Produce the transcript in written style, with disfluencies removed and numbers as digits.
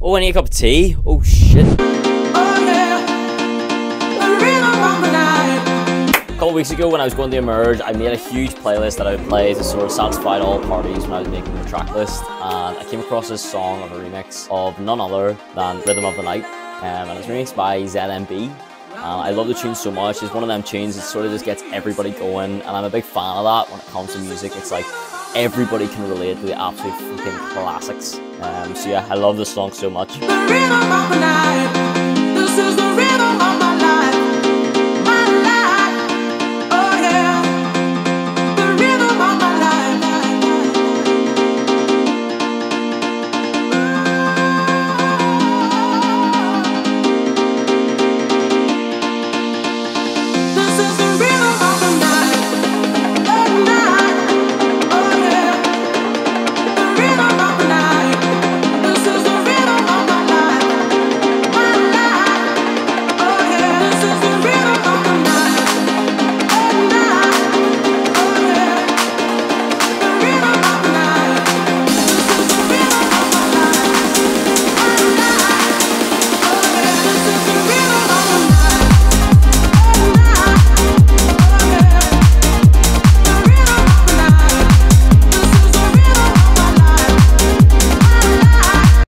Oh, I need a cup of tea. Oh shit. A couple weeks ago when I was going to Emerge, I made a huge playlist that I would play to sort of satisfy all parties when I was making the track list, and I came across this song of a remix of none other than Rhythm of the Night, and it's remixed by ZMB. I love the tune so much. It's one of them tunes that sort of just gets everybody going, and I'm a big fan of that when it comes to music. It's like everybody can relate to the absolute fucking classics. So yeah, I love this song so much. The rhythm of the night. This is the rhythm of my